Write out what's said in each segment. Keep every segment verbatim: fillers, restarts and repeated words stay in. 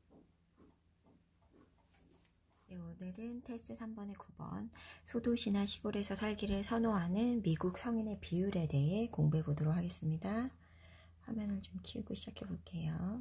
네, 오늘은 테스트 삼 번에 구 번 소도시나 시골에서 살기를 선호하는 미국 성인의 비율에 대해 공부해 보도록 하겠습니다. 화면을 좀 키우고 시작해 볼게요.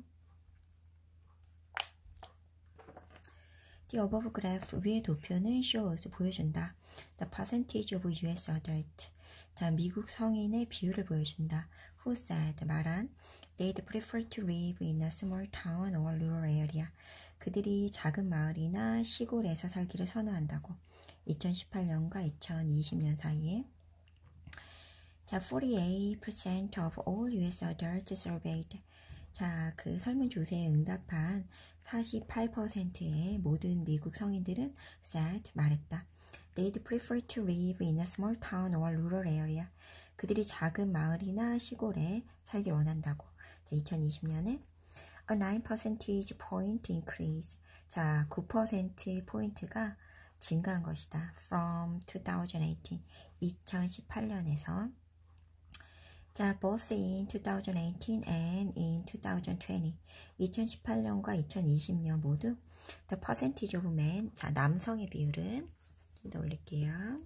The above graph 위의 도표는 shows 보여준다. The percentage of U S adult. 자, 미국 성인의 비율을 보여준다. Who said 말한 they'd prefer to live in a small town or rural area. 그들이 작은 마을이나 시골에서 살기를 선호한다고. 이천십팔 년과 이천이십 년 사이에. 자, forty-eight percent of all U S adults surveyed. 자, 그 설문조사에 응답한 사십팔 퍼센트의 모든 미국 성인들은 said 말했다. They'd prefer to live in a small town or rural area. 그들이 작은 마을이나 시골에 살길 원한다고. 자, 이천이십 년에 a nine percentage point increase. 자, 구 퍼센트 포인트가 증가한 것이다. From twenty eighteen. 이천십팔 년에서. 자, both in twenty eighteen and in twenty twenty. 이천십팔 년과 이천이십 년 모두 the percentage of men. 자, 남성의 비율은 좀 더 올릴게요.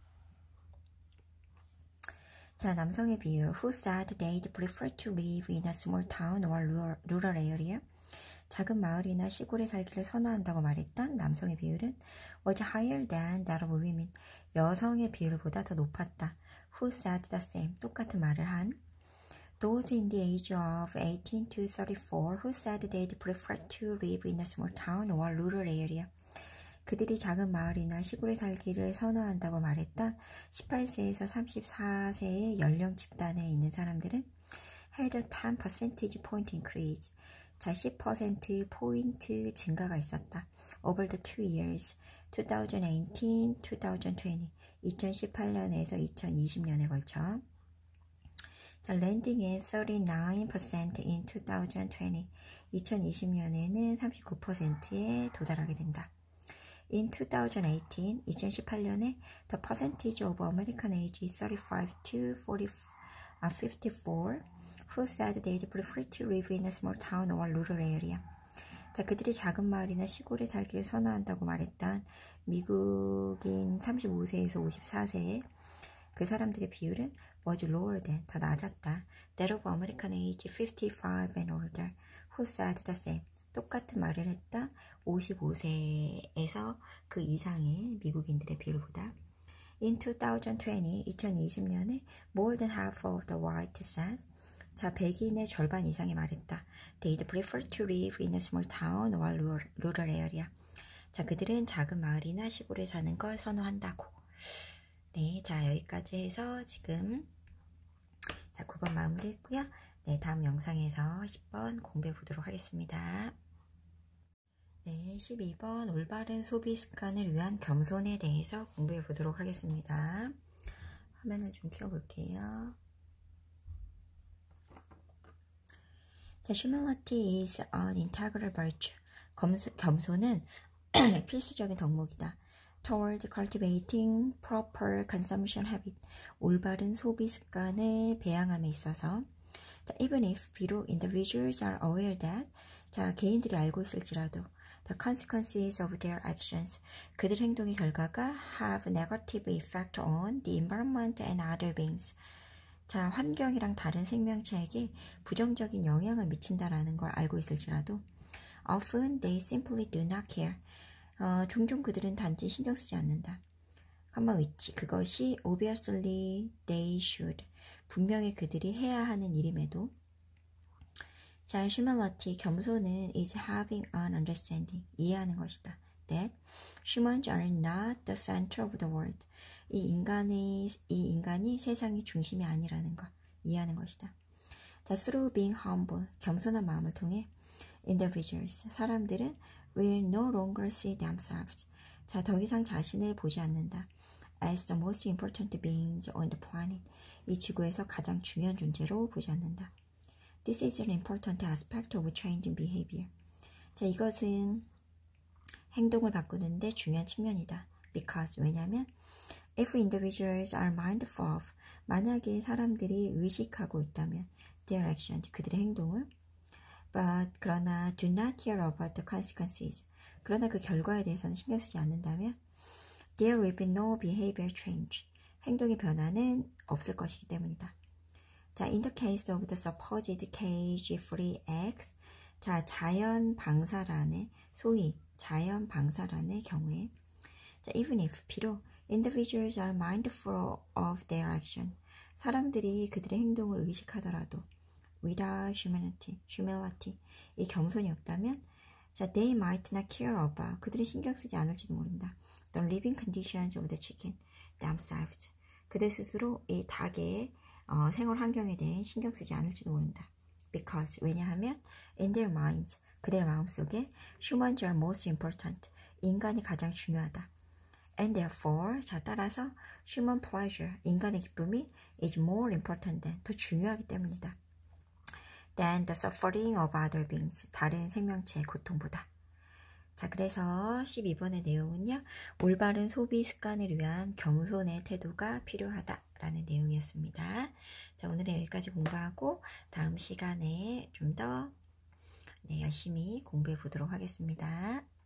자, 남성의 비율. Who said they'd prefer to live in a small town or rural area? 작은 마을이나 시골에 살기를 선호한다고 말했던 남성의 비율은 was higher than that of women. 여성의 비율보다 더 높았다. Who said the same? 똑같은 말을 한 those in the age of eighteen to thirty-four who said they'd prefer to live in a small town or rural area. 그들이 작은 마을이나 시골에 살기를 선호한다고 말했던 십팔 세에서 삼십사 세의 연령 집단에 있는 사람들은 had a ten percentage point increase. 자, 십 퍼센트 포인트 증가가 있었다. Over the two years, twenty eighteen, twenty twenty. 이천십팔 년에서 이천이십 년에 걸쳐. 자, landing at thirty-nine percent in twenty twenty. 이천이십 년에는 삼십구 퍼센트에 도달하게 된다. In twenty eighteen, 이천십팔 년에 the percentage of American age thirty-five to forty, uh, fifty-four who said they'd prefer to live in a small town or rural area. 자, 그들이 작은 마을이나 시골에 살기를 선호한다고 말했던 미국인 삼십오 세에서 오십사 세의 그 사람들의 비율은 was lower than, 더 낮았다. That of American age fifty-five and older who said the same. 똑같은 말을 했던 오십오 세에서 그 이상의 미국인들의 비율보다. In twenty twenty, 이천이십 년에 more than half of the white said. 자, 백인의 절반 이상이 말했다. They'd prefer to live in a small town or rural area. 자, 그들은 작은 마을이나 시골에 사는 걸 선호한다고. 네, 자, 여기까지 해서 지금 자, 구 번 마무리했고요. 네, 다음 영상에서 십 번 공부해 보도록 하겠습니다. 네, 십이 번 올바른 소비 습관을 위한 겸손에 대해서 공부해 보도록 하겠습니다. 화면을 좀 키워볼게요. 자, humility is an integral virtue. 겸손, 겸손은 필수적인 덕목이다. Towards cultivating proper consumption habit. 올바른 소비 습관을 배양함에 있어서. 자, even if 비록 individuals are aware that. 자, 개인들이 알고 있을지라도. The consequences of their actions. 그들 행동의 결과가 have negative effect on the environment and other beings. 자, 환경이랑 다른 생명체에게 부정적인 영향을 미친다라는 걸 알고 있을지라도 often they simply do not care. 어, 종종 그들은 단지 신경 쓰지 않는다. 컴마 which, 그것이 obviously they should. 분명히 그들이 해야 하는 일임에도. 자, humility, 겸손은 is having an understanding, 이해하는 것이다. That humans are not the center of the world. 이 인간의, 이 인간이 세상의 중심이 아니라는 것, 이해하는 것이다. 자, through being humble, 겸손한 마음을 통해 individuals, 사람들은 will no longer see themselves. 자, 더 이상 자신을 보지 않는다. As the most important beings on the planet. 이 지구에서 가장 중요한 존재로 보지 않는다. This is an important aspect of changing behavior. 자, 이것은 행동을 바꾸는데 중요한 측면이다. Because, 왜냐하면 if individuals are mindful of, 만약에 사람들이 의식하고 있다면 their actions, 그들의 행동을 but 그러나 do not care about the consequences. 그러나 그 결과에 대해서는 신경 쓰지 않는다면 there will be no behavior change. 행동의 변화는 없을 것이기 때문이다. 자, in the case of the supposed cage-free eggs, 자, 자연 방사란의, 소위 자연 방사란의 경우에, 자, even if, 비록 individuals are mindful of their action, 사람들이 그들의 행동을 의식하더라도, without humility, humility, 이 겸손이 없다면, 자, they might not care about, 그들이 신경 쓰지 않을지도 모른다. The living conditions of the chicken themselves, 그들 스스로 이 닭의 어, 생활 환경에 대해 신경 쓰지 않을지도 모른다. Because, 왜냐하면 in their minds, 그들의 마음속에 humans are most important, 인간이 가장 중요하다. And therefore, 자 따라서 human pleasure, 인간의 기쁨이 is more important than, 더 중요하기 때문이다. Than the suffering of other beings, 다른 생명체의 고통보다. 자, 그래서 십이 번의 내용은요, 올바른 소비 습관을 위한 겸손의 태도가 필요하다라는 내용이었습니다. 자, 오늘은 여기까지 공부하고 다음 시간에 좀 더 네, 열심히 공부해 보도록 하겠습니다.